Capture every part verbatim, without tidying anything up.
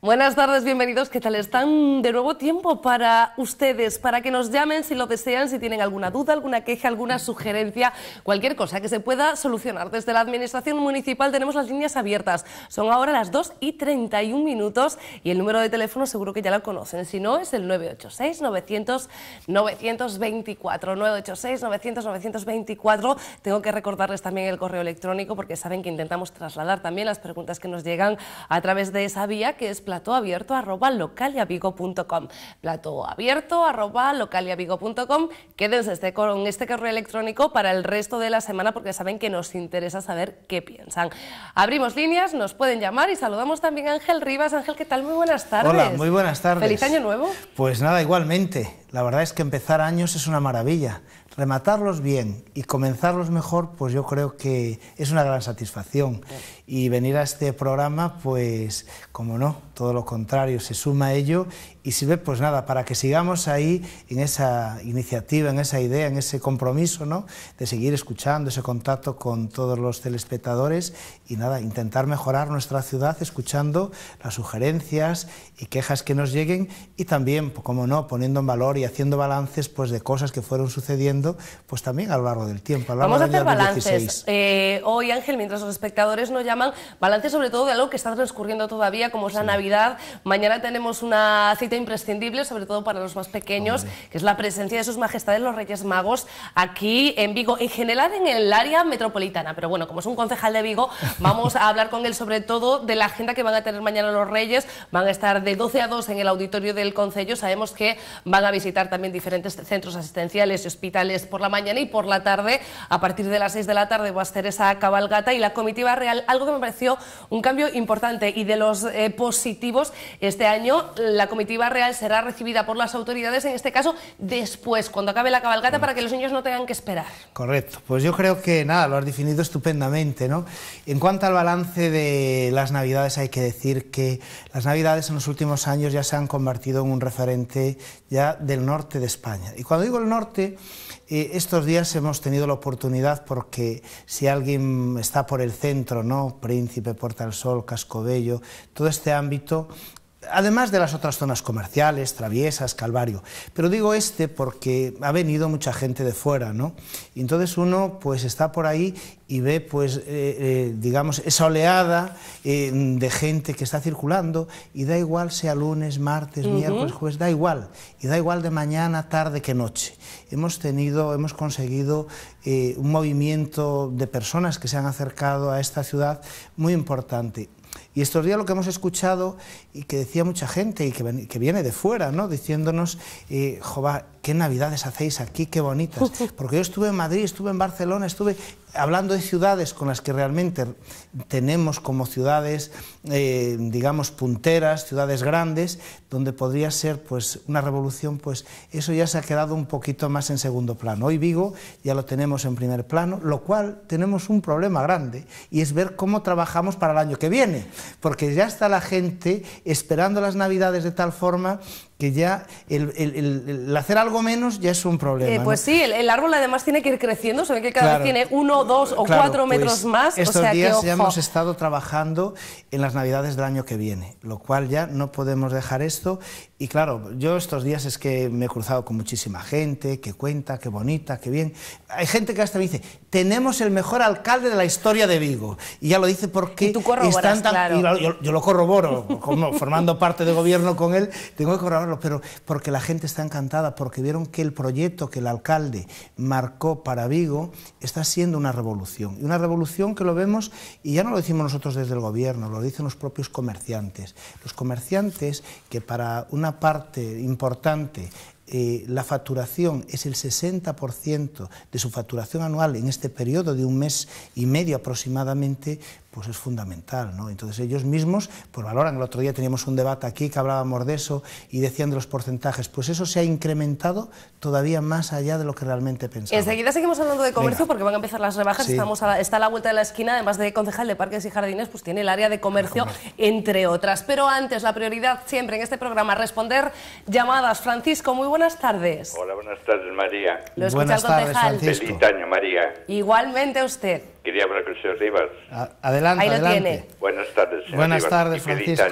Buenas tardes, bienvenidos. ¿Qué tal están? De nuevo tiempo para ustedes, para que nos llamen si lo desean, si tienen alguna duda, alguna queja, alguna sugerencia, cualquier cosa que se pueda solucionar. Desde la Administración Municipal tenemos las líneas abiertas. Son ahora las dos y treinta y un minutos y el número de teléfono seguro que ya lo conocen. Si no, es el nueve ocho seis, novecientos, novecientos veinticuatro. nueve ocho seis, novecientos, novecientos veinticuatro. Tengo que recordarles también el correo electrónico porque saben que intentamos trasladar también las preguntas que nos llegan a través de esa vía, que es platoabierto arroba localiavigo punto com. platoabierto arroba localiavigo punto com. Quédense este, con este correo electrónico para el resto de la semana porque saben que nos interesa saber qué piensan. Abrimos líneas, nos pueden llamar y saludamos también a Ángel Rivas. Ángel, ¿qué tal? Muy buenas tardes. Hola, muy buenas tardes. ¿Feliz año nuevo? Pues nada, igualmente. La verdad es que empezar años es una maravilla. Rematarlos bien y comenzarlos mejor, pues yo creo que es una gran satisfacción. Y venir a este programa, pues, como no, todo lo contrario, se suma a ello y sirve, pues nada, para que sigamos ahí en esa iniciativa, en esa idea, en ese compromiso, ¿no?, de seguir escuchando, ese contacto con todos los telespectadores y nada, intentar mejorar nuestra ciudad escuchando las sugerencias y quejas que nos lleguen y también, como no, poniendo en valor y haciendo balances, pues, de cosas que fueron sucediendo, pues también a lo largo del tiempo. Vamos a hacer balances. Eh, hoy, Ángel, mientras los espectadores nos llaman, balances sobre todo de algo que está transcurriendo todavía, como es la sí. Navidad. Mañana tenemos una cita imprescindible, sobre todo para los más pequeños, Hombre. que es la presencia de sus majestades los Reyes Magos aquí en Vigo, en general en el área metropolitana. Pero bueno, como es un concejal de Vigo, vamos a hablar con él sobre todo de la agenda que van a tener mañana los Reyes. Van a estar de doce a dos en el auditorio del concello. Sabemos que van a visitar también diferentes centros asistenciales y hospitales por la mañana y por la tarde. A partir de las seis de la tarde va a hacer esa cabalgata y la comitiva real, algo que me pareció un cambio importante y de los eh, positivos este año. La comitiva real será recibida por las autoridades, en este caso después, cuando acabe la cabalgata, Correcto. para que los niños no tengan que esperar. Correcto, pues yo creo que nada, lo has definido estupendamente, ¿no? En cuanto al balance de las Navidades, hay que decir que las Navidades en los últimos años ya se han convertido en un referente ya del norte de España. Y cuando digo el norte, Eh, estos días hemos tenido la oportunidad, porque si alguien está por el centro, ¿no?, Príncipe, Puerta del Sol, Cascobello, todo este ámbito, además de las otras zonas comerciales, Traviesas, Calvario, pero digo este porque ha venido mucha gente de fuera, ¿no? Y entonces uno pues está por ahí y ve pues eh, eh, digamos esa oleada eh, de gente que está circulando y da igual sea lunes, martes, uh-huh. miércoles, jueves, da igual, y da igual de mañana, tarde que noche. Hemos tenido, hemos conseguido eh, un movimiento de personas que se han acercado a esta ciudad muy importante. Y estos días lo que hemos escuchado y que decía mucha gente y que, que viene de fuera, ¿no?, diciéndonos, eh, jova, qué Navidades hacéis aquí, qué bonitas. Porque yo estuve en Madrid, estuve en Barcelona, estuve hablando de ciudades con las que realmente tenemos como ciudades, eh, digamos, punteras, ciudades grandes, donde podría ser pues una revolución, pues eso ya se ha quedado un poquito más en segundo plano. Hoy Vigo ya lo tenemos en primer plano, lo cual tenemos un problema grande, y es ver cómo trabajamos para el año que viene, porque ya está la gente esperando las Navidades de tal forma que ya el, el, el, el hacer algo menos ya es un problema. Eh, pues ¿no? sí, el, el árbol además tiene que ir creciendo, se ve que cada claro, vez tiene uno, dos o claro, cuatro pues metros más. Estos o sea días que, ojo. ya hemos estado trabajando en las Navidades del año que viene, lo cual ya no podemos dejar esto. Y claro, yo estos días es que me he cruzado con muchísima gente que cuenta, qué bonita, qué bien. Hay gente que hasta me dice, tenemos el mejor alcalde de la historia de Vigo. Y ya lo dice porque y tú corroboras, están tan... claro. Y yo, yo lo corroboro, como formando parte de gobierno con él, tengo que corroborarlo, pero porque la gente está encantada, porque vieron que el proyecto que el alcalde marcó para Vigo está siendo una revolución. Y una revolución que lo vemos, y ya no lo decimos nosotros desde el gobierno, lo dicen los propios comerciantes. Los comerciantes que para una parte importante eh, la facturación es el sesenta por ciento de su facturación anual en este periodo de un mes y medio aproximadamente, pues es fundamental, ¿no? Entonces ellos mismos pues valoran. El otro día teníamos un debate aquí que hablábamos de eso y decían de los porcentajes, pues eso se ha incrementado todavía más allá de lo que realmente pensábamos. Enseguida seguimos hablando de comercio. Venga. Porque van a empezar las rebajas, sí. Estamos a la, está a la vuelta de la esquina, además de concejal de Parques y Jardines, pues tiene el área de comercio, comercio, entre otras. Pero antes, la prioridad siempre en este programa, responder llamadas. Francisco, muy buenas tardes. Hola, buenas tardes, María. Lo escucha el concejal. Feliz año, María. Igualmente a usted. Quería hablar con el señor Rivas. Adelante, Ahí lo adelante. tiene. Buenas tardes, señor Buenas Rivas. tardes, y feliz Francisco. año.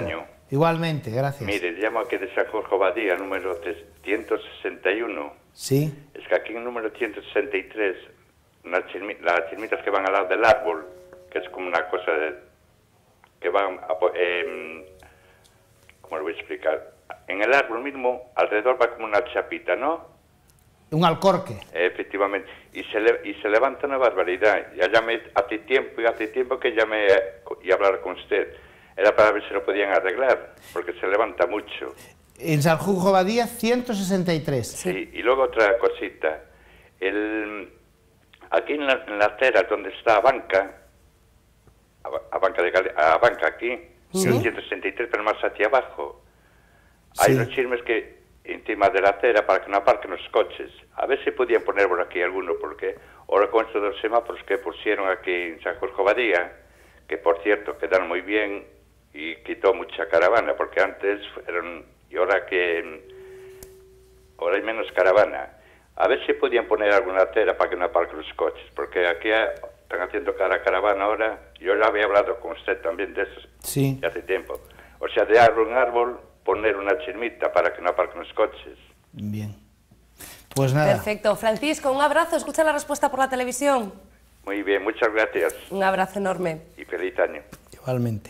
Igualmente, gracias. Mire, llamo aquí de San Jorge Abadía, número ciento sesenta y uno. Sí. Es que aquí en el número ciento sesenta y tres, las chismitas que van al lado del árbol, que es como una cosa de, que van, a, eh, ¿cómo lo voy a explicar? En el árbol mismo, alrededor va como una chapita, ¿no? Un alcorque. Efectivamente, y se, le, y se levanta una barbaridad. Ya llamé hace tiempo, y hace tiempo que llamé y hablar con usted. Era para ver si lo podían arreglar, porque se levanta mucho. En San Jorge Abadía, ciento sesenta y tres. Sí, y luego otra cosita. El, aquí en la, en la acera donde está a banca, a, a banca de Gal a banca aquí, ¿Sí? en ciento sesenta y tres, pero más hacia abajo, hay Sí. unos chismes que encima de la acera para que no aparquen los coches. A ver si podían poner por aquí alguno, porque ahora con estos dos semáforos que pusieron aquí en San Jorge Abadía, que por cierto quedaron muy bien y quitó mucha caravana, porque antes eran, y ahora que ahora hay menos caravana. A ver si podían poner alguna acera para que no aparquen los coches, porque aquí están haciendo cara caravana ahora. Yo ya había hablado con usted también de eso, Sí. hace tiempo. O sea, de árbol en árbol poner una chismita para que no aparquen los coches. Bien. Pues nada. Perfecto. Francisco, un abrazo. Escucha la respuesta por la televisión. Muy bien, muchas gracias Un abrazo enorme. y feliz año. Igualmente.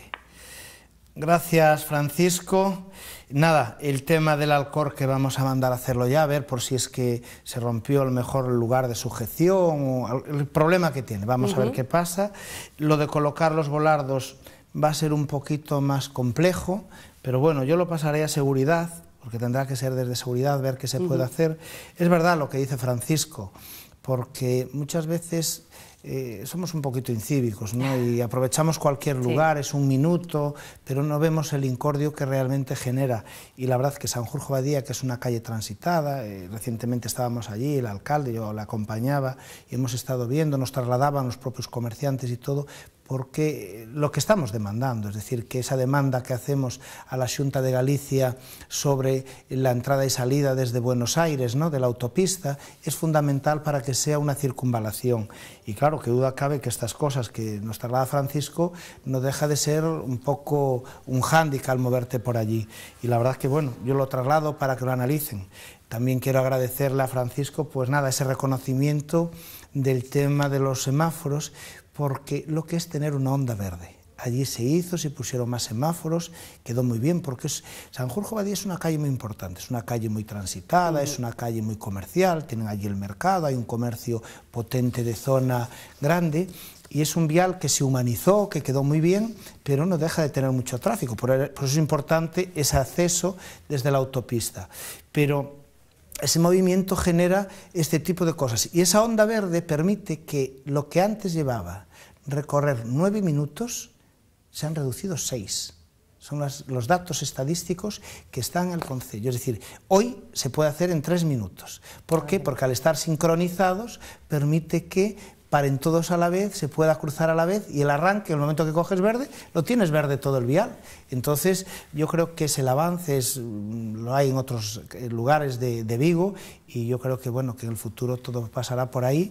Gracias, Francisco. Nada, el tema del alcorque vamos a mandar a hacerlo ya, a ver por si es que se rompió el mejor lugar de sujeción o el problema que tiene. Vamos uh-huh. a ver qué pasa. Lo de colocar los volardos va a ser un poquito más complejo, pero bueno, yo lo pasaré a seguridad, porque tendrá que ser desde seguridad, ver qué se uh-huh. puede hacer. Es verdad lo que dice Francisco, porque muchas veces eh, somos un poquito incívicos, ¿no? Y aprovechamos cualquier lugar, sí. es un minuto, pero no vemos el incordio que realmente genera. Y la verdad que San Jorge Abadía, que es una calle transitada, eh, recientemente estábamos allí, el alcalde, yo le acompañaba, y hemos estado viendo, nos trasladaban los propios comerciantes y todo, porque lo que estamos demandando, es decir, que esa demanda que hacemos a la Xunta de Galicia sobre la entrada y salida desde Buenos Aires, ¿no?, de la autopista, es fundamental para que sea una circunvalación. Y claro, que duda cabe que estas cosas que nos traslada Francisco no deja de ser un poco un hándicap al moverte por allí. Y la verdad es que, bueno, yo lo traslado para que lo analicen. También quiero agradecerle a Francisco, pues nada, ese reconocimiento del tema de los semáforos, porque lo que es tener una onda verde. Allí se hizo, se pusieron más semáforos, quedó muy bien, porque es, San Jorge Abadía es una calle muy importante, es una calle muy transitada, uh-huh. es una calle muy comercial, tienen allí el mercado, hay un comercio potente de zona grande, y es un vial que se humanizó, que quedó muy bien, pero no deja de tener mucho tráfico, por eso es importante ese acceso desde la autopista. Pero ese movimiento genera este tipo de cosas, y esa onda verde permite que lo que antes llevaba recorrer nueve minutos, se han reducido seis. Son las, los datos estadísticos que están en el concello. Es decir, hoy se puede hacer en tres minutos. ¿Por qué? Porque al estar sincronizados permite que paren todos a la vez, se pueda cruzar a la vez, y el arranque, en el momento que coges verde, lo tienes verde todo el vial. Entonces, yo creo que es el avance, es, lo hay en otros lugares de, de Vigo, y yo creo que, bueno, que en el futuro todo pasará por ahí,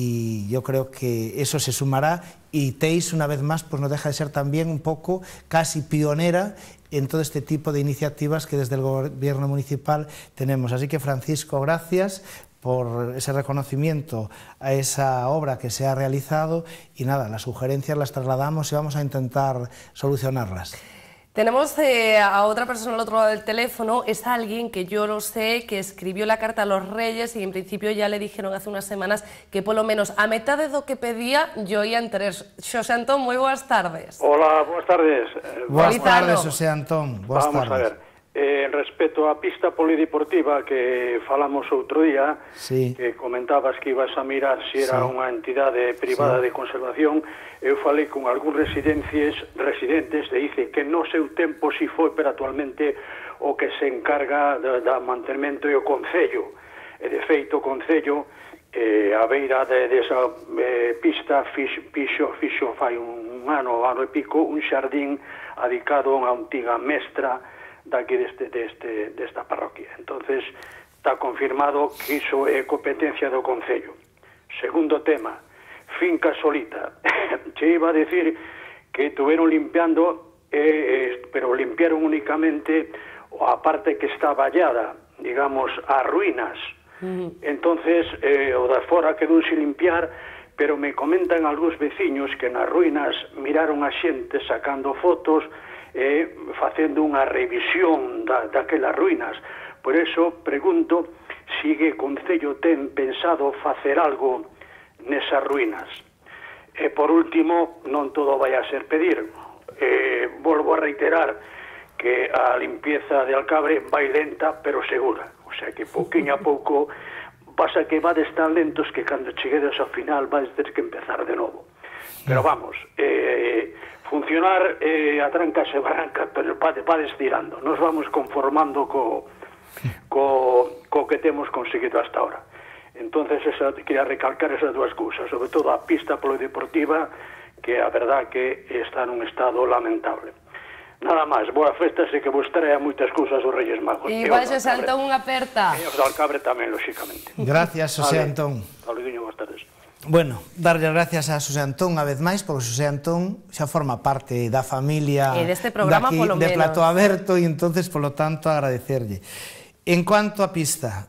y yo creo que eso se sumará, y Teis, una vez más, pues no deja de ser también un poco casi pionera en todo este tipo de iniciativas que desde el gobierno municipal tenemos. Así que, Francisco, gracias por ese reconocimiento a esa obra que se ha realizado, y nada, las sugerencias las trasladamos y vamos a intentar solucionarlas. Tenemos eh, a otra persona al otro lado del teléfono, es alguien que yo lo sé, que escribió la carta a los Reyes, y en principio ya le dijeron hace unas semanas que polo menos a metade do que pedía yo ia enterer. Xosé Antón, moi boas tardes. Hola, boas tardes. Boas tardes, Xosé Antón. Boas Vamos tardes. a ver. Eh, respecto á pista polideportiva que falamos outro día, sí. que comentabas que ibas a mirar se era sí. unha entidade privada sí. de conservación, eu falei con algúns residentes, residentes e dice que no seu tempo si foi, pero actualmente o que se encarga da, da mantenimento é o Concello. E de feito o Concello, eh, a beira de, de esa eh, pista fixo, fixo, fixo fai un ano, ano e pico, un xardín adicado a unha antiga mestra daqui deste, deste, desta parroquia. Entonces, está confirmado que iso é competencia do Concello. Segundo tema, Finca Solita. Che iba a decir que estuveron limpiando eh, pero limpiaron únicamente a parte que está vallada, digamos, a ruínas. Uh-huh. Entonces, eh, o da fora quedou sin limpiar, pero me comentan algúns veciños que nas ruínas miraron a xente sacando fotos, eh, facendo unha revisión da, daquelas ruínas. Por eso, pregunto, se o Concello ten pensado facer algo nesas ruínas. E, por último, non todo vai a ser pedir. Eh, volvo a reiterar que a limpieza de Alcabre vai lenta, pero segura. O sea, que pouquinho a pouco pasa que vades tan lentos que cando cheguedes ao final vais ter que empezar de novo. Pero vamos, eh, funcionar eh, a trancas e barrancas, pero vades tirando. Nos vamos conformando co, co, co que temos conseguido hasta ahora. Entonces, esa, quería recalcar esas dúas cousas, sobre todo a pista polideportiva, que a verdad que está nun estado lamentable. Nada máis, boas festas e que vos traia moitas cousas os Reyes Magos. Igual se saltou unha aperta. E os de Alcabre tamén, lóxicamente. Gracias, José vale. Antón. Saludiño, boas tardes. Bueno, darlle gracias a José Antón unha vez máis, porque José Antón xa forma parte da familia e deste programa, daqui, polo de menos. Plato Aberto, e entonces, polo tanto, agradecerlle. En cuanto a pista,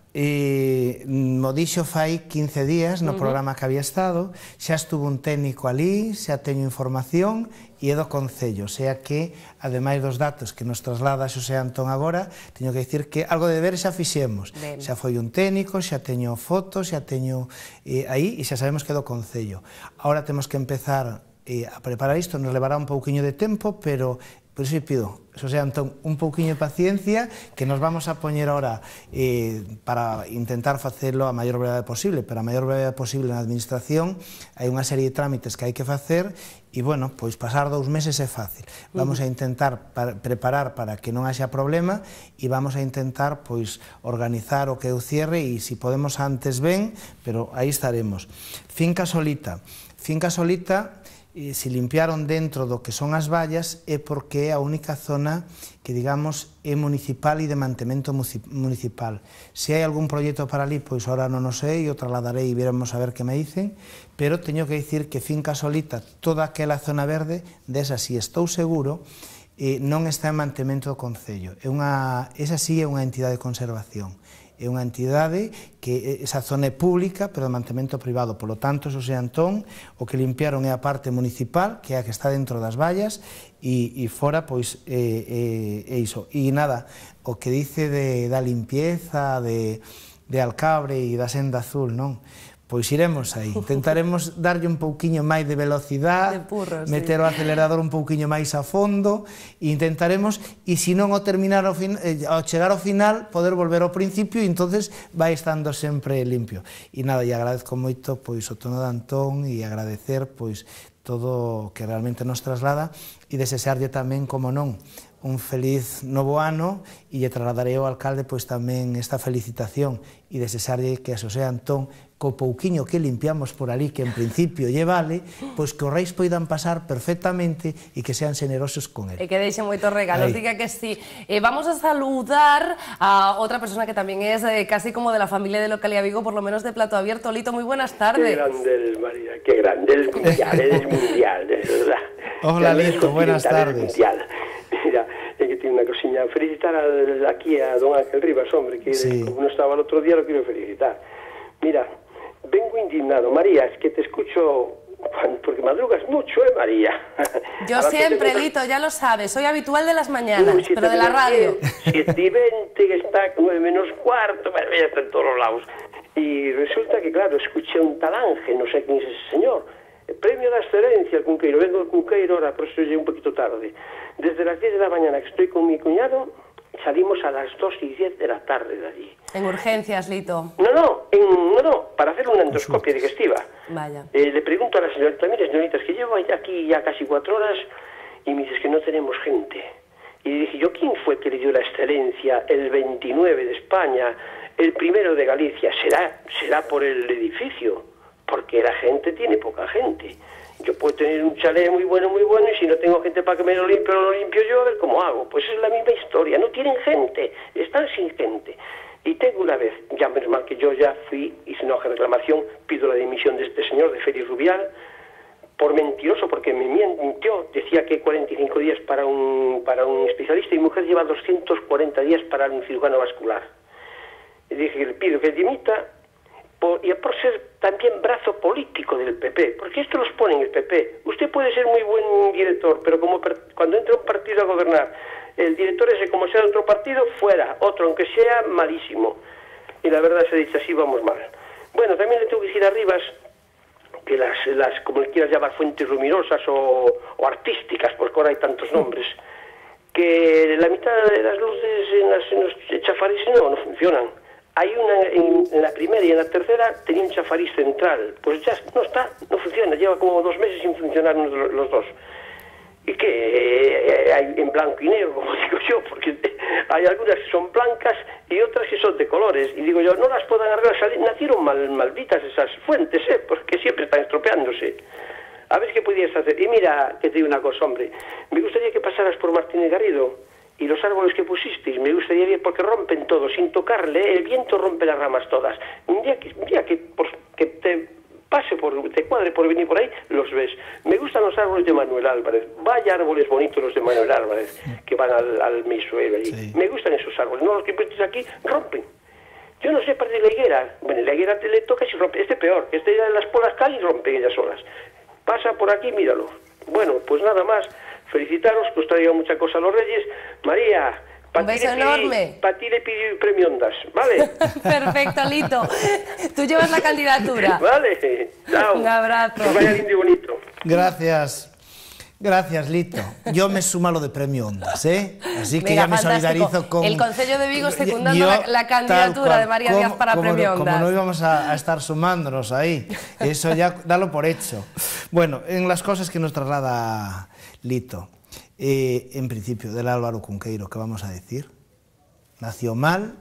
eh, mo dixo fai quince días no uh -huh. programa que había estado, xa estuvo un técnico ali, xa teño información e é do Concello, o sea que, ademais dos datos que nos traslada Xosé Antón agora, teño que dicir que algo de ver xa fixemos. Ben. Xa foi un técnico, xa teño fotos, xa teño eh, aí e xa sabemos que é do Concello. Agora temos que empezar eh, a preparar isto, nos levará un pouquiño de tempo, pero por iso pido, Xosé Antón, un pouquiño de paciencia, que nos vamos a poñer ahora eh, para intentar facelo a maior brevedade posible, pero a maior brevedade posible na administración hai unha serie de trámites que hai que facer e, bueno, pois pasar dous meses é fácil. Vamos a intentar para, preparar para que non haxa problema e vamos a intentar, pois, organizar o que é o cierre e, se podemos antes ben, pero aí estaremos. Finca Solita. Finca Solita, e se limpiaron dentro do que son as vallas é porque é a única zona que, digamos, é municipal e de mantemento municipal. Se hai algún proxecto para ali, pois ahora non o sei, o trasladarei e veremos a ver que me dicen, pero teño que dicir que Finca Solita, toda aquela zona verde, desa si estou seguro, eh, non está en mantemento do Concello. É unha, esa sí é unha entidade de conservación. É unha entidade que esa zona é pública, pero de mantemento privado. Por lo tanto, Xosé Antón, o que limpiaron é a parte municipal, que é a que está dentro das vallas, e, e fora, pois, é, é, é iso. E nada, o que dice de, da limpieza, de, de Alcabre e da Senda Azul, non? Pois iremos aí, intentaremos darlle un pouquiño máis de velocidade, de purro, meter sí. o acelerador un pouquiño máis a fondo, e intentaremos, e se non o terminar ao, fin, eh, ao chegar ao final, poder volver ao principio, e entonces vai estando sempre limpio. E nada, e agradezco moito pois o tono de Antón, e agradecer pois todo o que realmente nos traslada, e desexarlle tamén, como non, un feliz novo ano, e lle trasladarei ao alcalde pois tamén esta felicitación, e desexarlle que a Xosé Antón, co pouquiño que limpiamos por ali, que en principio lle vale, pois que os reis poidan pasar perfectamente e que sean generosos con él. E que deixen moitos regalos, Ahí. Diga que sí. Eh, vamos a saludar a outra persona que tamén é eh, casi como de la familia de Localidad Vigo, por lo menos de Plato Abierto. Lito, moi buenas tardes. Qué grande eres, María, qué grande, eres mundial, eres mundial, de verdad. Hola, Lito, buenas tardes. Mira, é que tiene unha cosiña, felicitar a, aquí a don Ángel Rivas, hombre, que sí. Como non estaba el otro día, lo quiero felicitar. Mira, vengo indignado, María, es que te escucho porque madrugas mucho, ¿eh, María? Yo siempre, tengo... Lito, ya lo sabes, soy habitual de las mañanas, Uy, si pero de la radio. siete y veinte, que está nueve menos cuarto, ya está en todos los lados. Y resulta que, claro, escuché un tal Ángel, no sé quién es ese señor, el premio de excelencia al Cunqueiro, vengo del Cunqueiro, ahora por eso llegué un poquito tarde. Desde las diez de la mañana que estoy con mi cuñado, salimos a las dos y diez de la tarde de allí. En urgencias, Lito. No, no, en, no, no, para hacer una endoscopia digestiva. Vaya. Eh, le pregunto a la señorita, mire, señorita, es que llevo aquí ya casi cuatro horas y me dices que no tenemos gente. Y le dije, ¿yo quién fue que le dio la excelencia el veintinueve de España, el primero de Galicia? Será, será por el edificio, porque la gente tiene poca gente. Yo puedo tener un chalet muy bueno, muy bueno, y si no tengo gente para que me lo limpie, lo limpio yo, a ver cómo hago. Pues es la misma historia, no tienen gente, están sin gente. Y tengo una vez, ya menos mal que yo ya fui, hice una hoja de reclamación, pido la dimisión de este señor, de Félix Rubial, por mentiroso, porque me mintió, decía que cuarenta y cinco días para un, para un especialista, y mi mujer lleva doscientos cuarenta días para un cirujano vascular. Y dije que le pido que dimita, por, y por ser también brazo político del P P, porque esto los pone en el P P. Usted puede ser muy buen director, pero como per, cuando entra un partido a gobernar, el director ese, como sea de otro partido, fuera, otro, aunque sea malísimo. Y la verdad se dice así, vamos mal. Bueno, también le tengo que decir a Rivas que las, las como le quieras llamar, fuentes luminosas o, o artísticas, porque ahora hay tantos nombres, que la mitad de las luces en, las, en los chafariz no, no funcionan. Hay una en, en la primera y en la tercera tenía un chafariz central, pues ya no está, no funciona, lleva como dos meses sin funcionar los, los dos. Y que eh, hay en blanco y negro, como digo yo, porque hay algunas que son blancas y otras que son de colores. Y digo yo, no las puedan arreglar, nacieron mal, malditas esas fuentes, ¿eh? Porque siempre están estropeándose. A ver qué podías hacer. Y mira, que te digo una cosa, hombre, me gustaría que pasaras por Martínez Garrido y los árboles que pusisteis, me gustaría ver, porque rompen todo, sin tocarle, el viento rompe las ramas todas. Un día que, un día que, por, que te... pase por, te cuadre por venir por ahí, los ves. Me gustan los árboles de Manuel Álvarez. Vaya árboles bonitos los de Manuel Álvarez, que van al, al Misuel allí. Sí. Me gustan esos árboles. No, los que pones aquí rompen. Yo no sé, para de la higuera. Bueno, la higuera te le toca y rompe. Este peor. Este de las polas caen y rompen ellas solas. Pasa por aquí, míralo. Bueno, pues nada más. Felicitaros, que os traigan mucha cosa a los Reyes. María... Un beso enorme. Para ti le pido premio Ondas, ¿vale? Perfecto, Lito. Tú llevas la candidatura. Vale, chao. Un abrazo. Que vaya lindo y bonito. Gracias. Gracias, Lito. Yo me sumo a lo de premio Ondas, ¿eh? Así que Venga, ya me fantástico. solidarizo con... El Concello de Vigo secundando yo, la, la candidatura cual, de María como, Díaz para como premio no, Ondas. Como no íbamos a, a estar sumándonos ahí, eso ya dalo por hecho. Bueno, en las cosas que nos traslada Lito, eh, en principio, del Álvaro Cunqueiro, ¿qué vamos a decir? Nació mal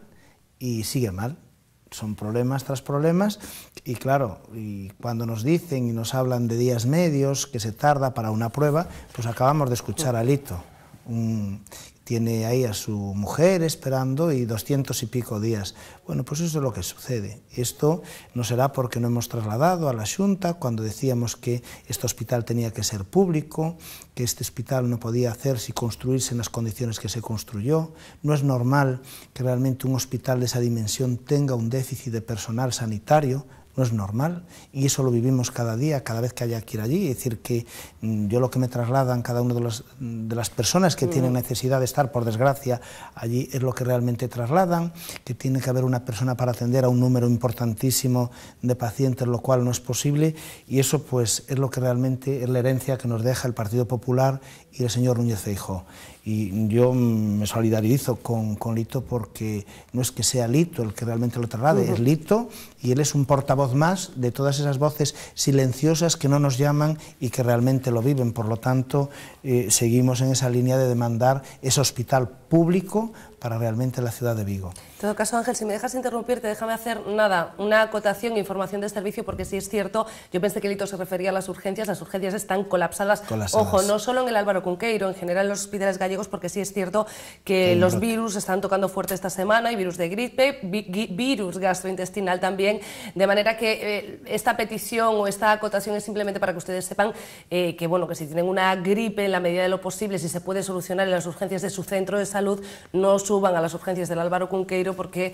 y sigue mal. Son problemas tras problemas y claro, y cuando nos dicen y nos hablan de días medios, que se tarda para una prueba, pues acabamos de escuchar a Lito. Un, tiene ahí a su mujer esperando y doscientos y pico días. Bueno, pues eso es lo que sucede. Esto no será porque no hemos trasladado a la Xunta cuando decíamos que este hospital tenía que ser público, que este hospital no podía hacerse y construirse en las condiciones que se construyó. No es normal que realmente un hospital de esa dimensión tenga un déficit de personal sanitario. No es normal y eso lo vivimos cada día, cada vez que haya que ir allí. Es decir, que mmm, yo lo que me trasladan cada una de, los, de las personas que mm. tienen necesidad de estar, por desgracia, allí es lo que realmente trasladan, que tiene que haber una persona para atender a un número importantísimo de pacientes, lo cual no es posible, y eso pues es lo que realmente es la herencia que nos deja el Partido Popular y el señor Núñez Feijóo. Y yo me solidarizo con, con Lito porque no es que sea Lito el que realmente lo traslade, uh-huh. es Lito y él es un portavoz más de todas esas voces silenciosas que no nos llaman y que realmente lo viven. Por lo tanto, eh, seguimos en esa línea de demandar ese hospital público para realmente la ciudad de Vigo. En todo caso, Ángel, si me dejas interrumpirte, déjame hacer nada, una acotación, información de servicio, porque sí es cierto, yo pensé que Lito se refería a las urgencias, las urgencias están colapsadas, colapsadas. Ojo, no solo en el Álvaro Cunqueiro, en general en los hospitales gallegos, porque sí es cierto que los virus están tocando fuerte esta semana, hay virus de gripe, vi virus gastrointestinal también, de manera que eh, esta petición o esta acotación es simplemente para que ustedes sepan eh, que, bueno, que si tienen una gripe, en la medida de lo posible, si se puede solucionar en las urgencias de su centro de salud, no suban a las urgencias del Álvaro Cunqueiro porque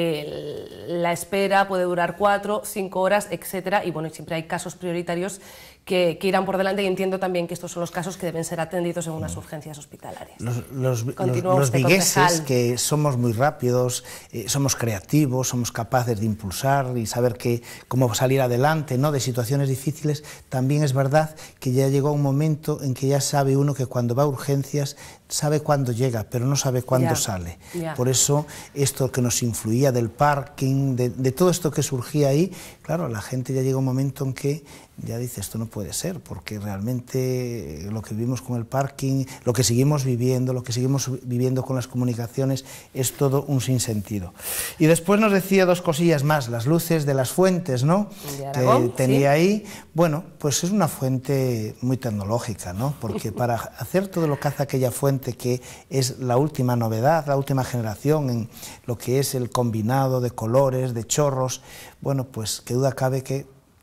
eh, la espera puede durar cuatro, cinco horas, etcétera, y bueno, siempre hay casos prioritarios que, que irán por delante y entiendo también que estos son los casos que deben ser atendidos en unas urgencias hospitalarias. Los, los, los, los vigueses, que somos muy rápidos, eh, somos creativos, somos capaces de impulsar y saber que, cómo salir adelante, ¿no?, de situaciones difíciles, también es verdad que ya llegó un momento en que ya sabe uno que cuando va a urgencias sabe cuándo llega, pero no sabe cuándo ya, sale. Ya. Por eso, esto que nos influía del parking, de, de todo esto que surgía ahí, claro, la gente ya llega un momento en que ya dice, esto no puede ser, porque realmente lo que vivimos con el parking, lo que seguimos viviendo, lo que seguimos viviendo con las comunicaciones, es todo un sinsentido. Y después nos decía dos cosillas más, las luces de las fuentes, ¿no?, que tenía ¿sí? ahí. Bueno, pues es una fuente muy tecnológica, ¿no?, porque para hacer todo lo que hace aquella fuente, que es la última novedad, la última generación en lo que es el combinado de colores, de chorros, bueno, pues qué duda cabe que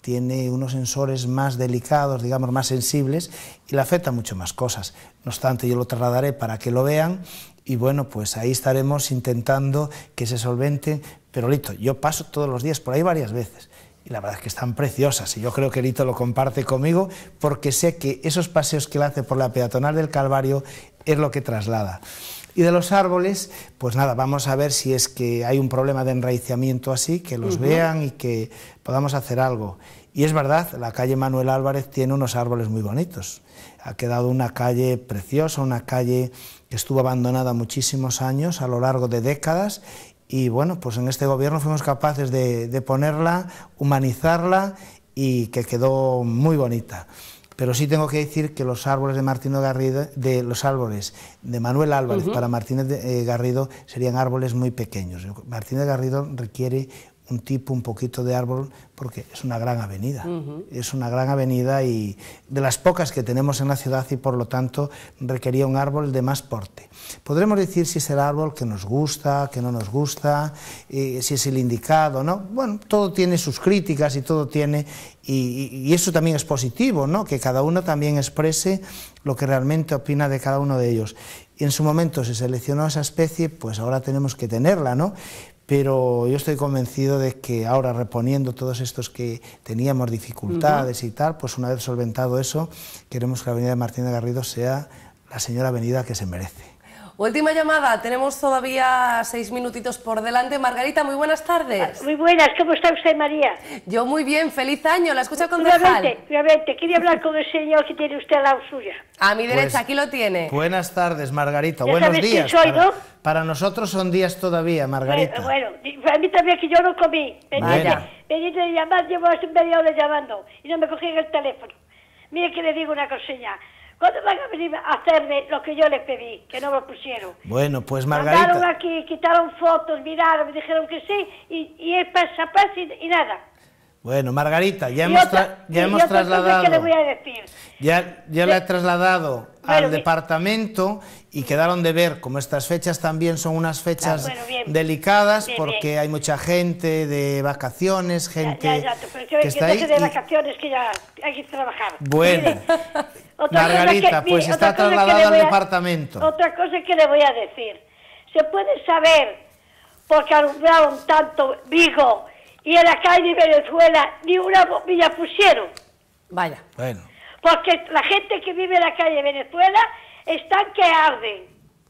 tiene unos sensores más delicados, digamos, más sensibles, y le afectan mucho más cosas. No obstante, yo lo trasladaré para que lo vean, y bueno, pues ahí estaremos intentando que se solvente. Pero Lito, yo paso todos los días por ahí varias veces, y la verdad es que están preciosas, y yo creo que Lito lo comparte conmigo, porque sé que esos paseos que él hace por la peatonal del Calvario es lo que traslada. Y de los árboles, pues nada, vamos a ver si es que hay un problema de enraizamiento así, que los uh-huh. vean y que podamos hacer algo. Y es verdad, la calle Manuel Álvarez tiene unos árboles muy bonitos. Ha quedado una calle preciosa, una calle que estuvo abandonada muchísimos años, a lo largo de décadas, y bueno, pues en este gobierno fuimos capaces de, de ponerla, humanizarla, y que quedó muy bonita. Pero sí tengo que decir que los árboles de Martínez Garrido, de los árboles de Manuel Álvarez uh-huh. para Martínez de, eh, Garrido serían árboles muy pequeños. Martínez Garrido requiere un tipo, un poquito de árbol, porque es una gran avenida, uh-huh. es una gran avenida y de las pocas que tenemos en la ciudad, y por lo tanto requería un árbol de más porte. Podremos decir si es el árbol que nos gusta, que no nos gusta, eh, si es el indicado, ¿no? Bueno, todo tiene sus críticas y todo tiene, y, y, y eso también es positivo, ¿no? Que cada uno también exprese lo que realmente opina de cada uno de ellos. Y en su momento se seleccionó esa especie, pues ahora tenemos que tenerla, ¿no? Pero yo estoy convencido de que ahora, reponiendo todos estos que teníamos dificultades uh-huh. y tal, pues una vez solventado eso, queremos que la avenida de Martínez Garrido sea la señora avenida que se merece. Última llamada, tenemos todavía seis minutitos por delante. Margarita, muy buenas tardes. Muy buenas, ¿cómo está usted, María? Yo muy bien, feliz año, la escucha concejal. Obviamente, obviamente, quería hablar con el señor que tiene usted al lado suya. A mi derecha, pues, aquí lo tiene. Buenas tardes, Margarita, ya buenos sabes días. Quién soy, para, ¿no? para nosotros son días todavía, Margarita. Eh, bueno, a mí también, que yo no comí. Vaya. Vení de llamar, llevo hace media hora llamando y no me cogían el teléfono. Mire que le digo una cosilla. ¿Cuándo van a venir a hacerme lo que yo les pedí? Que no me pusieron. Bueno, pues Margarita... Mandaron aquí, quitaron fotos, miraron, me dijeron que sí, y, y es pasa, pasa y, y nada. Bueno, Margarita, ya y hemos, otra, tra ya y hemos otra trasladado... Cosa que le voy a decir. Ya, ya le he trasladado bueno, al departamento y quedaron de ver, como estas fechas también son unas fechas bueno, bien, delicadas, bien, porque bien. hay mucha gente de vacaciones, gente ya, ya, ya, pero yo que está ahí. de y... vacaciones, que ya hay que trabajar. Bueno, otra Margarita, que, pues mire, está trasladado al a, departamento. Otra cosa que le voy a decir, ¿se puede saber por qué alumbraron tanto Vigo y en la calle Venezuela ni una bombilla pusieron? Vaya. Bueno. Porque la gente que vive en la calle Venezuela están que arden.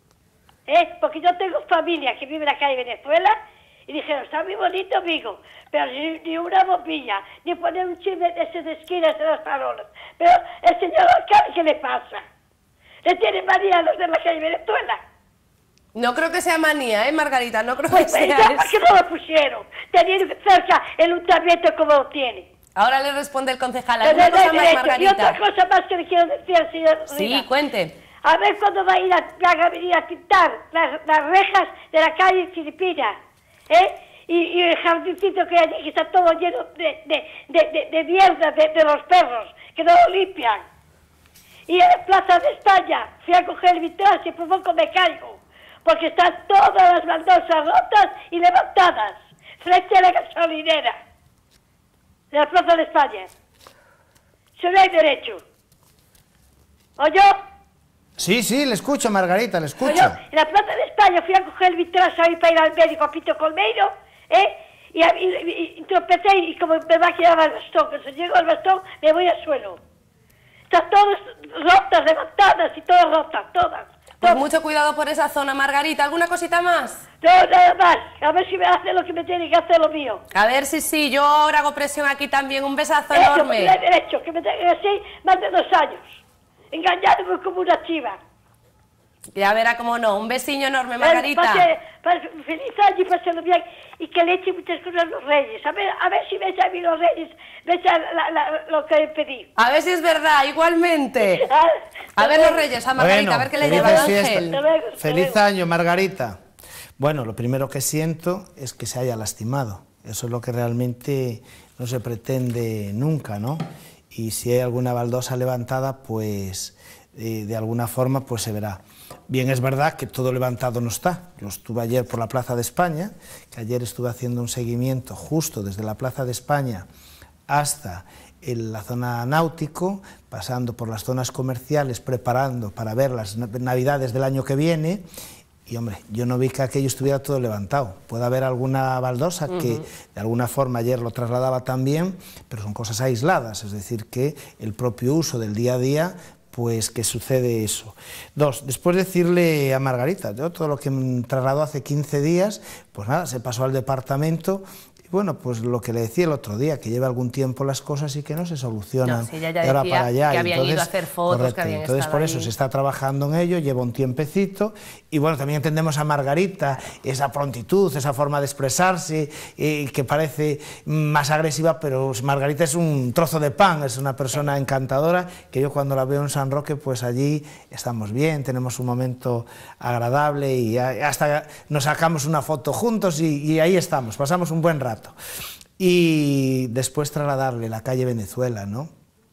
¿Eh? Porque yo tengo familia que vive en la calle Venezuela y dijeron, está muy bonito Vigo, pero ni, ni una bombilla, ni poner un chisme de esas esquinas de las farolas. Pero el señor alcalde, ¿qué le pasa? ¿Le tiene manía a los de la calle Venezuela? No creo que sea manía, ¿eh, Margarita? No creo pues, que sea ya, eso. ¿por qué no lo pusieron? Teniendo cerca el ayuntamiento como lo tiene. Ahora le responde el concejal. ¿Alguna cosa más, derecho. Margarita? Y otra cosa más que le quiero decir al señor Sí, Rivas. cuente. A ver cuándo va a ir a, van a venir a pintar las, las rejas de la calle Filipina, ¿eh? Y, y el jardincito que hay allí, que está todo lleno de, de, de, de, de mierda de, de los perros, que no lo limpian. Y en la Plaza de España fui a coger el vitral y por poco me caigo, porque están todas las baldosas rotas y levantadas, frente a la gasolinera de la Plaza de España. Se ve derecho. ¿Oyó? Sí, sí, le escucho, Margarita, le escucho. ¿Oyó? En la Plaza de España fui a coger el vitral ahí para ir al médico a Pito Colmeiro, ¿eh? Y, y, y, y tropecé y como me va a quedar el bastón, que se llegó al bastón, me voy al suelo. Están todas rotas, levantadas y todas rotas, todas. Pues mucho cuidado por esa zona, Margarita. ¿Alguna cosita más? No, nada más. A ver si me hace lo que me tiene que hacer lo mío. A ver si sí, yo ahora hago presión aquí también. Un besazo Eso, enorme. Eso, derecho, que me tengan así más de dos años. Engañándome como una chiva. Ya verá cómo no. Un besiño enorme, Margarita. Pase, pase, feliz año y pásenlo bien. Y que le echen muchas cosas a los reyes. A ver, a ver si me echan a mí los reyes, me echan la, la, lo que pedí. A ver si es verdad, igualmente. A ver los reyes, a Margarita, bueno, a ver qué le lleva el ángel. Luego, feliz luego. año, Margarita. Bueno, lo primero que siento es que se haya lastimado. Eso es lo que realmente no se pretende nunca, ¿no? Y si hay alguna baldosa levantada, pues eh, de alguna forma pues se verá. Bien, es verdad que todo levantado no está. Yo estuve ayer por la Plaza de España, que ayer estuve haciendo un seguimiento justo desde la Plaza de España hasta en la zona náutico, pasando por las zonas comerciales, preparando para ver las navidades del año que viene. Y hombre, yo no vi que aquello estuviera todo levantado. Puede haber alguna baldosa uh-huh. que de alguna forma ayer lo trasladaba también, pero son cosas aisladas, es decir, que el propio uso del día a día, pues que sucede eso. Dos, después decirle a Margarita, yo todo lo que me trasladó hace quince días, pues nada, se pasó al departamento. Bueno, pues lo que le decía el otro día, que lleva algún tiempo las cosas y que no se solucionan no, sí, ella ya de ahora decía para allá. Que habían entonces, ido a hacer fotos, correcto, que habían entonces estado por eso ahí. Se está trabajando en ello, lleva un tiempecito, y bueno, también entendemos a Margarita, esa prontitud, esa forma de expresarse, eh, que parece más agresiva, pero Margarita es un trozo de pan, es una persona encantadora, que yo cuando la veo en San Roque, pues allí estamos bien, tenemos un momento agradable, y hasta nos sacamos una foto juntos, y, y ahí estamos, pasamos un buen rato. Y después trasladarle la calle Venezuela, ¿no?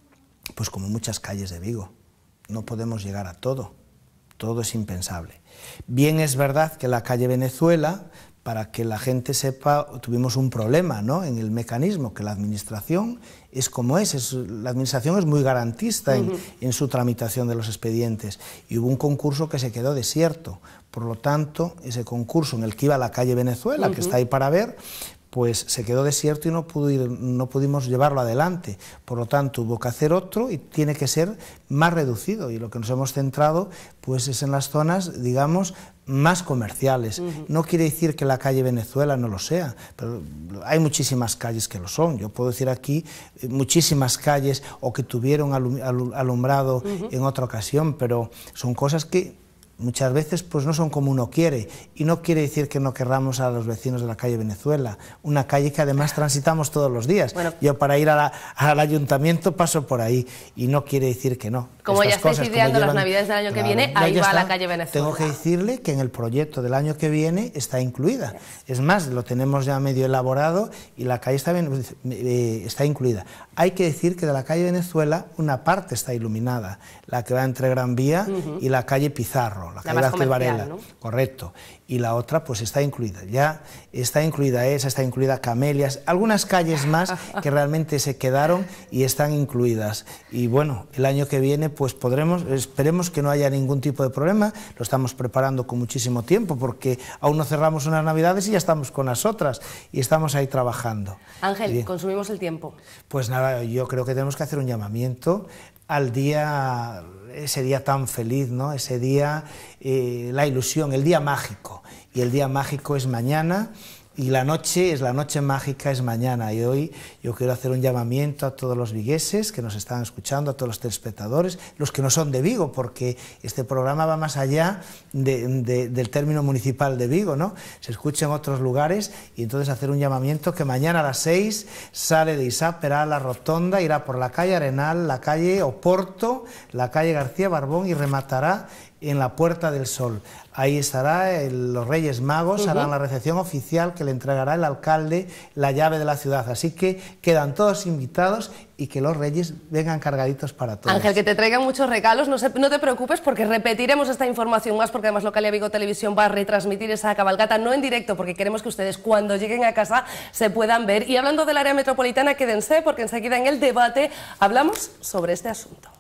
Pues como muchas calles de Vigo, no podemos llegar a todo, todo es impensable. Bien es verdad que la calle Venezuela, para que la gente sepa, tuvimos un problema, ¿no?, en el mecanismo, que la administración es como es, es la administración es muy garantista en, uh-huh. en su tramitación de los expedientes, y hubo un concurso que se quedó desierto, por lo tanto, ese concurso en el que iba la calle Venezuela, uh-huh. que está ahí para ver, pues se quedó desierto y no, pudo ir, no pudimos llevarlo adelante. Por lo tanto, hubo que hacer otro y tiene que ser más reducido. Y lo que nos hemos centrado pues es en las zonas, digamos, más comerciales. Uh-huh. No quiere decir que la calle Venezuela no lo sea, pero hay muchísimas calles que lo son. Yo puedo decir aquí eh, muchísimas calles o que tuvieron alum, alum, alumbrado uh-huh. en otra ocasión, pero son cosas que muchas veces pues no son como uno quiere, y no quiere decir que no querramos a los vecinos de la calle Venezuela, una calle que además transitamos todos los días. Bueno, yo para ir a la, al ayuntamiento paso por ahí, y no quiere decir que no. Como Estas ya estáis cosas, ideando llevan, las navidades del año claro, que viene, ahí va está, la calle Venezuela. Tengo que decirle que en el proyecto del año que viene está incluida. Yes. Es más, lo tenemos ya medio elaborado y la calle está, bien, eh, está incluida. Hay que decir que de la calle Venezuela una parte está iluminada, la que va entre Gran Vía uh-huh. y la calle Pizarro, la calle Vázquez Varela, ¿no? Correcto, y la otra pues está incluida, ya está incluida esa, está incluida Camelias, algunas calles más que realmente se quedaron y están incluidas, y bueno, el año que viene pues podremos, esperemos que no haya ningún tipo de problema, lo estamos preparando con muchísimo tiempo porque aún no cerramos unas navidades y ya estamos con las otras y estamos ahí trabajando. Ángel, bien. Consumimos el tiempo. Pues nada, yo creo que tenemos que hacer un llamamiento al día, ese día tan feliz, ¿no? Ese día, eh, la ilusión, el día mágico, y el día mágico es mañana, y la noche es la noche mágica, es mañana, y hoy yo quiero hacer un llamamiento a todos los vigueses que nos están escuchando, a todos los telespectadores, los que no son de Vigo, porque este programa va más allá de, de, del término municipal de Vigo, ¿no? Se escucha en otros lugares, y entonces hacer un llamamiento que mañana a las seis sale de Isapera a la Rotonda, irá por la calle Arenal, la calle Oporto, la calle García Barbón y rematará en la Puerta del Sol. Ahí estará el, los Reyes Magos, uh-huh. harán la recepción oficial que le entregará el alcalde la llave de la ciudad. Así que quedan todos invitados y que los Reyes vengan cargaditos para todos. Ángel, que te traigan muchos regalos, no, se, no te preocupes porque repetiremos esta información más, porque además Localia Vigo Televisión va a retransmitir esa cabalgata, no en directo, porque queremos que ustedes cuando lleguen a casa se puedan ver. Y hablando del área metropolitana, quédense porque enseguida en el debate hablamos sobre este asunto.